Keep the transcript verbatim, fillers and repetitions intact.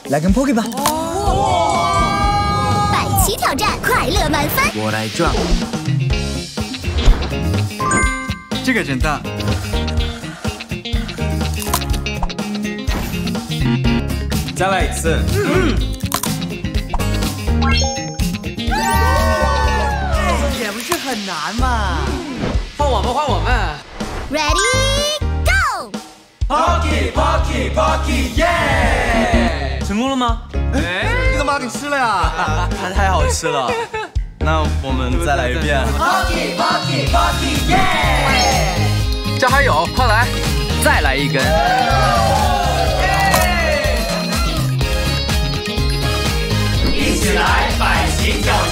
来跟 Pocky 吧。 百奇挑战，快乐满分。 我来撞。这个真大。再来一次。嗯。也不是很难嘛。 换我们，换我们。 Ready go。 Pocky Pocky Pocky 耶！成功了吗？哎，你怎么把它给吃了呀？它太好吃了。那我们再来一遍。Pocky Pocky Pocky 耶！ 这还有，快来，再来一根。 一起来百奇挑战。